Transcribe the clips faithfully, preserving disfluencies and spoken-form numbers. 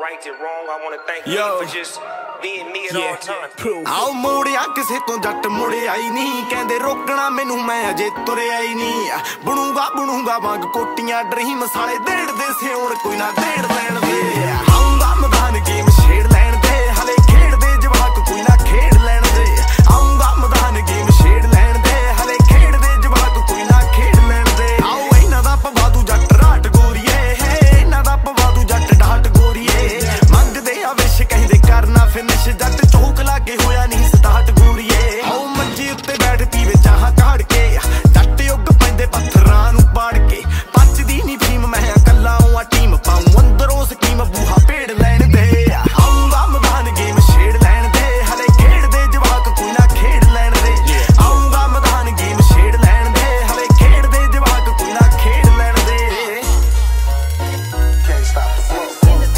right and wrong. I want to thank you for just being me at all times. आओ मोड़िया किसे तो जट मुड़े आई नहीं कहंदे रोकना मैनू मैं अजे तुरिया ही नहीं बुणूगा बुणूगा वांग कोटियां ड्रीम साले देड़ दे से हुण कोई ना देड़ लैण दे आऊंगा मैदान गेम छेड़ लैण दे हले खेड़ दे जवाक कोई ना खेड़ लैण दे आऊंगा मैदान गेम छेड़ लैण दे हले खेड़ दे जवाक कोई ना खेड़ लैण दे आओ इन्हां दा पवादू जट राट गोरीए है इन्हां दा पवादू जट डाट गोरीए मंगदे आ विश कहंदे करना फिनिश जट चौक लागे होया नहीं स्टार्ट गोरीए आओ मंजी उत्ते बैठ पीवे चाह काड़ के जट युग पैंदे पत्थरां नूं पाड़ के पचदी नहीं भीम मैं कल्ला आ टीम पाऊं अंदरों स्कीम बूहा पेड़ लैण दे आऊंगा मैदान गेम छेड़ लैण दे हले खेड़ दे जवाक कोई ना खेड़ लैण दे आऊंगा मैदान गेम छेड़ लैण दे हले खेड़ दे जवाक कोई ना खेड़ लैण दे Can't stop the flow.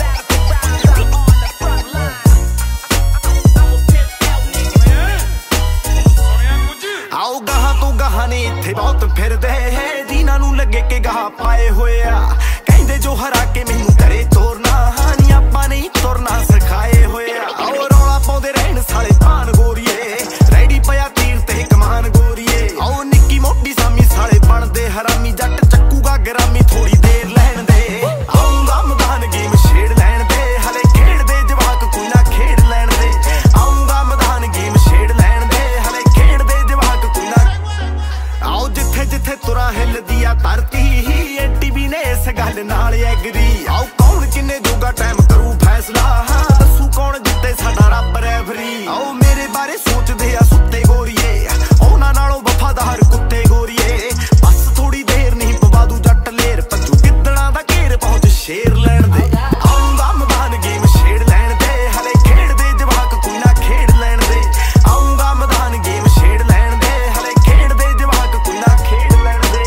आओ गहा तो गहा ने इत्थे बहुत फिरदे जिन्हां नूं लगे के गहा पाए होए आ कहंदे जो हरा के मैनू करे तोरना नी आपां नहीं तुरना सिखाए होए आ आओ रौला पाउंदे रहण साले पान गोरीए रेडी पिया तीर ते कमान गोरीए आओ निक्की मोटी सामी साले बनदे हरामी जट चक्कूगा गरामी थोड़ी देर लैण दे आऊंगा मैदान गेम छेड़ लैण दे हले खेड़ दे जवाक कोई ना खेड़ लैण दे आऊंगा मैदान गेम छेड़ लैण दे हले खेड़ दे जवाक कोई ना आओ जिथे जिथे तुरा हिलदी आ धरती एटी भी ने इस गल नाल एग्री आओ कौन किन्ने जोगा टाइम करू फैसला दसू कौन जिते साडा रब रैफरी आओ मेरे बारे सोचदे आ सुत्ते गोरीए उन्हां नालों वफादार कुत्ते गोरीए बस थोड़ी देर नहीं पवादू जट लेर भज्जू गिद्दड़ां दा घेर पहुंच शेर लैण दे आऊंगा मैदान गेम छेड़ लैण दे हले खेड़ दे जवाक कोई ना खेड़ लैण दे आऊंगा मैदान गेम छेड़ लैण दे हले खेड़ दे जवाक कोई ना खेड़ लैण दे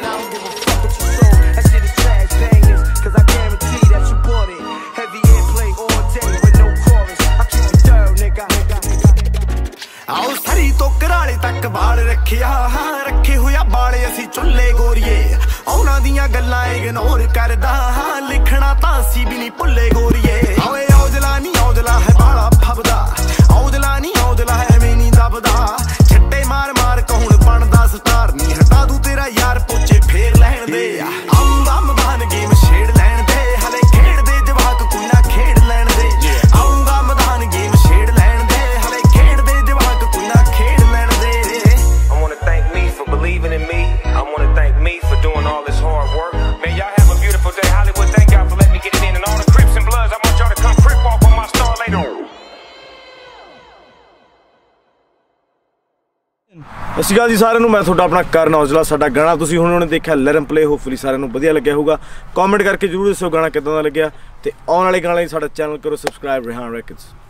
That shit is trash bangers, cause I guarantee that you bought it. Heavy airplay all day with no chorus. I keep it thorough, nigga. आओ सरी तो कराले तक बाल रखिया रखे होया बाले असी चुल्ले गोरीए औना दियां गल्लां इग्नोर करदा लिखना तां सी भी नहीं भुल्ले गोरीए ओए औजला नहीं औजला है बाला फबदा औजला नहीं औजला है मैं नहीं दबदा छट्टे मार मार कौन बनदा स्टार नहीं हटा दूं तेरा यार पोचे फेर लैण दे आऊंगा मैदान गेम छेड़ लैण दे हले खेड़ दे जवाक कोई ना खेड़ लैण दे आऊंगा मैदान गेम छेड़ लैण दे हले खेड़ दे जवाक कोई ना खेड़ लैण दे I want to thank me for believing in me. I want to thank me for doing all this hard work. Man, y'all have a beautiful day. Hollywood, thank y'all for letting me get it in. And all the Crips and Bloods, I want y'all to come crip off on my star later on. ਸਤਿ ਸ਼੍ਰੀ ਅਕਾਲ ਜੀ ਸਾਰਿਆਂ ਨੂੰ, ਮੈਂ ਤੁਹਾਡਾ ਆਪਣਾ ਕਰਨ ਔਜਲਾ। ਸਾਡਾ ਗਾਣਾ ਤੁਸੀਂ ਹੁਣ ਉਹਨੇ ਦੇਖਿਆ ਲਰਨ ਪਲੇ, ਹੋਪਫੁਲੀ ਸਾਰਿਆਂ ਨੂੰ ਵਧੀਆ ਲੱਗਿਆ ਹੋਊਗਾ। ਕਮੈਂਟ ਕਰਕੇ ਜ਼ਰੂਰ ਦੱਸਿਓ ਗਾਣਾ ਕਿੱਦਾਂ ਦਾ ਲੱਗਿਆ, ਤੇ ਆਉਣ ਵਾਲੇ ਗਾਣੇ ਲਈ ਸਾਡਾ ਚੈਨਲ ਕਰੋ ਸਬਸਕ੍ਰਾਈਬ, ਰਿਹਾਨ ਰੈਕਡਸ।